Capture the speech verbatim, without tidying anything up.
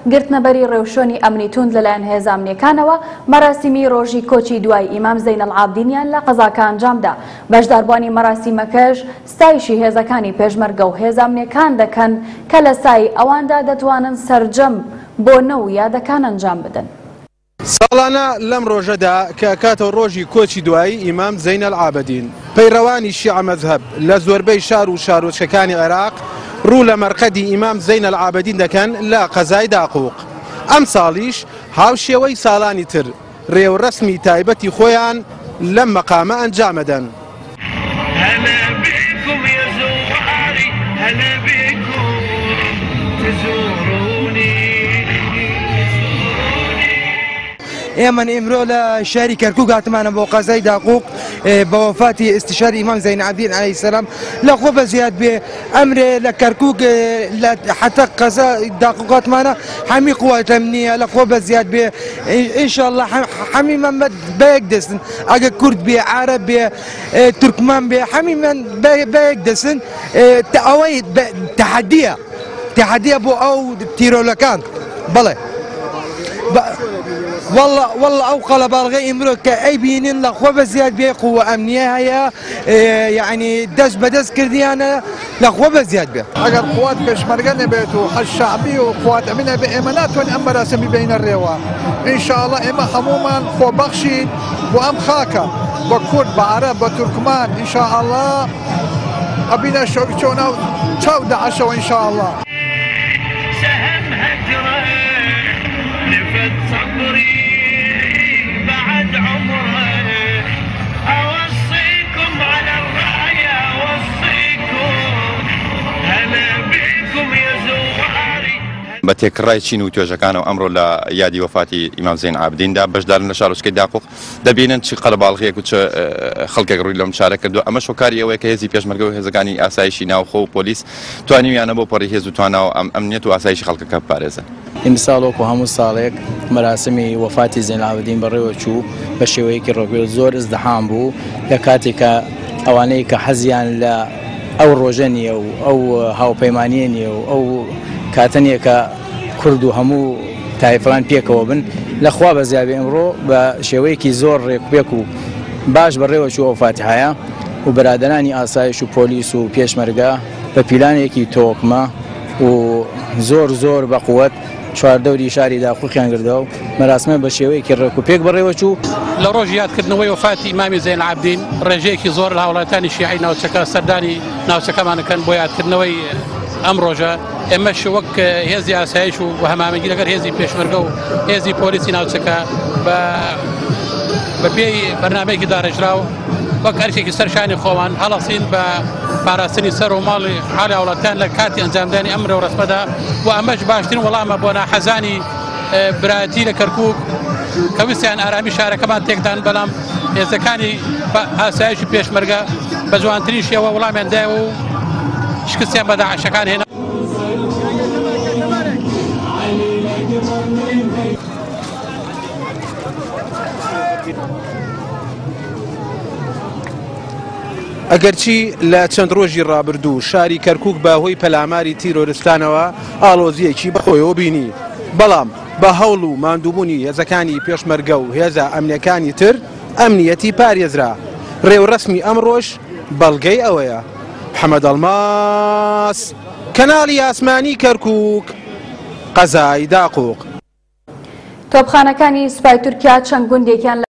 گرتنەبەری ڕێوشۆنی ئەمنی توند لەلایەن هێزە ئەمنیەکانەوە مەراسیمی ڕۆژی کۆچی دوای ئیمام زەینەل عابدینیان لە قەزاکە ئەنجامدا. بەشداربوانی مەراسیمەکەش ستایشی هێزەکانی پێشمەرگە و هێزە ئەمنیەکان دەکەن کە لە سای ئەواندا دەتوانن سەرجەم بۆ نەو یادەکان ئەنجام بدەن. ساڵانە لەم ڕۆژەدا کە کاتەوە ڕۆژی کۆچی دوایی ئیمام زەینەل عابدین پەیڕەوانی شیعە مەذهب لە زۆربەی شار و شارۆچکەکانی عێراق ڕوو لە مەرقەدی ئیمام زەینەل عابدین دەکەن لە قەزای داقووق. ئەم ساڵیش هاوشێوەی ساڵانی تر ڕێوڕەسمی تایبەتی خۆیان لەم مەقامە ئەنجامەدەن. ئێمە ئێمرۆ لە شاری کەرکووک هاتمانە بۆ قەزای داقووق بە وەفاتی ئستیشاری ئیمام زەین عابدین عەلەیهی سەلام لە خۆ بەزیاد بێ ئەمرێ لە کەرکووک حتا قەزا داقووق هاتمانە هەمی قوات ئەمنیە لە خۆ بەزیاد بێ ئینشاءڵڵا هەمیمان بەیەک دەستن ئەگە کورد بێ عارەب بێ تورکمان بێ هەمیمان بەیەک دەستن ئەوەی تەحەدیە تەحەدیە بۆ ئەو تیرۆلەکان بەڵێ والله والله او قلبالغي امرو كاي بينين لخوبه زياد بي قوه امنيه هي يعني دز بدز كرديانا لخوبه زياد بي اگر قوات پشمرگه نبيتو حج شعبي وقوات امنيه بامانات وان مراسم بين الروا ان شاء الله اما عموما خو بخشي وام خاكه وكرد بعرب وتركمان ان شاء الله ابينا شوكتونا تشاو دعشوا ان شاء الله سهم هجره نفد صبري بعد عمره أوصيكم على الراية أوصيكم هلا بكم يا زواري. بە تێکڕای چین و توێژەکانەوە ئەمڕۆ لە یادی وەفاتی ئیمام زەین عابدیندا بەشدارن لە شارۆچکەی داقووق دەبینن چی قەلەباڵغەیەک و چ خەڵکێک ڕووی لەم شارە کردو. ئەمەش هۆکاری ئەوەیە کە هێزی پێشمەرگە و هێزەکانی ئاسایشی ناوخۆ و پۆلیس توانیویانە بۆ پەڕی هێز و تواناوە ئەمنیەت و ئاسایشی خەڵکەکە بپارێزن. ئیمساڵ وەکو هەموو ساڵێک مەراسمی وەفاتی زەین عابدین بەڕێوە چوو بە شێوەیەکی ڕۆژێ زۆر ئەزدەحام بوو لە کاتێکە ئەوانەی کە حەزیان لە ئەو ڕۆژە نییە و ئەو هاوپەیمانیە نییە و ئەو کاتەنیەکە کورد و هەموو تایفەکان پێکەوە بن لەخوا بە زیابێ ئەمڕۆ بە شێوەیەکی زۆر ڕێکپێک و باش بەڕێوە چوو وەفاتیحەیە و بەرادەرانی ئاسایش و پۆلیس و پێشمەرگە بە پیلانێکی تۆکمە و زۆر زۆر بە قووەت چواردەوری شاری داقووقیان کردەوە و مەراسمە بە شێوەیەکی ڕێک و پێک بەڕێوە چوو. لە ڕۆژی یادکردنەوەی وەفاتی ئیمامی زەین عابدین ڕێژەیەکی زۆر لە هاوڵاتیانی شیعی ناوچەکە سەردانی ناوچەکەمانەکەن بۆ یادکردنەوەی ئەم ڕۆژە ئێمەش وەک هێزی ئاسایش و هەمامەگی لەگەر هێزی پێشمەرگە و هێزی پۆلیسی ناوچەکە بە پێی بەرنامەیەکی داڕێژراو وەک ئەرکێکی سەرشانی خۆمان هەڵەسین بە پاراستنی سەر و ماڵی حالی هاوڵاتیان لە کاتی ئەنجامدانی ئەم ڕێوڕەسمەدا و ئەمەش باشترین وەڵامە بۆ ناحەزانی برایەتی لە کەرکووک کە ویستیان ئارامی شارەکەمان تێکدان بەڵام هێزەکانی ئاسایشی پێشمەرگە بە جوانترین شێوە وەڵامیان دایەوە و شکستیان بە داعشەکان هێنا. ئەگەرچی لە چەند ڕۆژی ڕابردوو شاری کەرکووک بە هۆی پەلاماری تیرۆریستانەوە ئاڵۆزیەکی بەخۆیەوە بینی، بەڵام بە هەوڵ و ماندووبوونی هێزەکانی پێشمەرگە و هێزە ئەمنیەکانی تر ئەمنیەتی پارێزرا. ڕێوڕەسمی ئەمڕۆژ بەڵگەی ئەوەیە. محەممەد ئەڵماس، کەناڵی ئاسمانی کەرکووک، قەزای داقووق. تۆپخانەکانی سوپای تورکیا چەند گوندێکیان